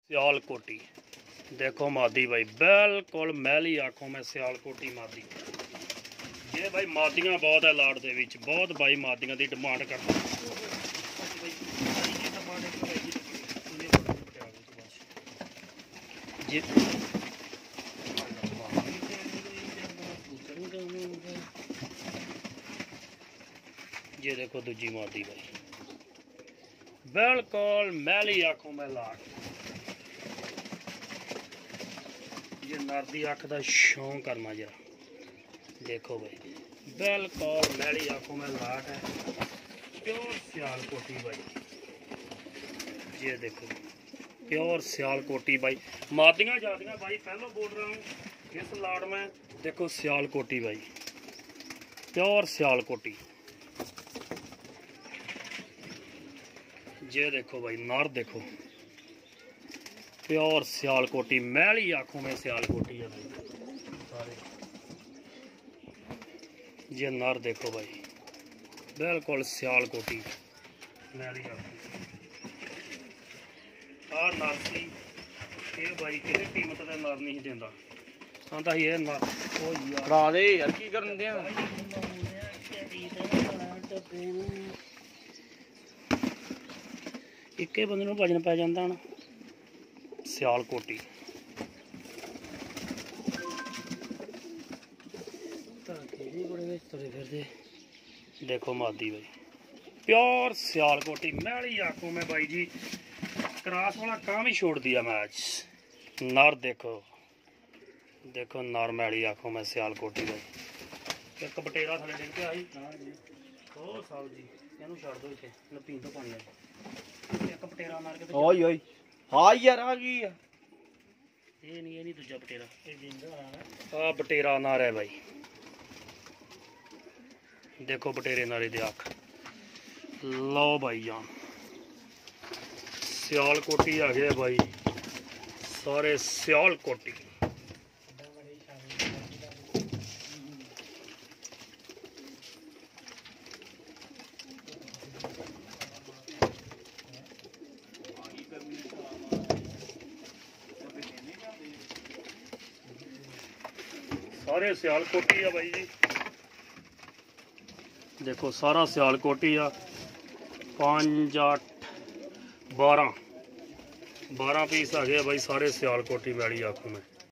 सियालकोटी देखो मादी भाई बिल्कुल मैली आखों में सियालकोटी मादी। ये भाई मादियां बहुत है लाड़ दे विच, बहुत भाई मादियां दी डिमांड करदा। ये देखो दूजी मादी भाई बिल्कुल मैली आखों में लाड़। ये नर दी अख दा शौक करना जरा देखो भाई बिल्कुल मैली आखों में लाट है, प्योर सियालकोटी भाई। ये देखो प्योर सियालकोटी भाई, मादियां जादियां भाई पहले बोल रहा हूँ इस लाड़ में। देखो सियालकोटी भाई प्योर सियालकोटी। ये देखो भाई नर देखो प्योर सियालकोटी, मैली आंखों में सियालकोटी है भाई सारे। ये नर देखो भाई बिल्कुल सियालकोटी मैली आंखों। आ नरसी ये भाई किसी कीमत का नर नहीं देता, आंदा ही ये नर ओ यार दे यार की करन दे। इक्के बंदे नूं भजन पै जांदा ना सियालकोटी। देखो मादी भाई प्योर सियालकोटी मैली आंखों में भाई जी, क्रॉस वाला काम ही छोड़ दिया मैं आज। नर देखो देखो नर मैली आंखों में सियालकोटी भाई। एक बटेरा थले डिग के आई ओ साहब जी इनू छड़ दो इत्थे नपीन तो पानी है। एक बटेरा मार के ओए ओए हाँ यार आ गई है। ये नहीं दूजा बटेरा, आ बटेरा नार है भाई। देखो बटेरे नारे दी अख लो भाई जान सियालकोटी आ गए भाई सारे सियालकोटी। सारे सियालकोटी है भाई जी। देखो सारा सियालकोटी आ 5 8 12 पीस आ गए भाई सारे सियालकोटी मैली आंखों में।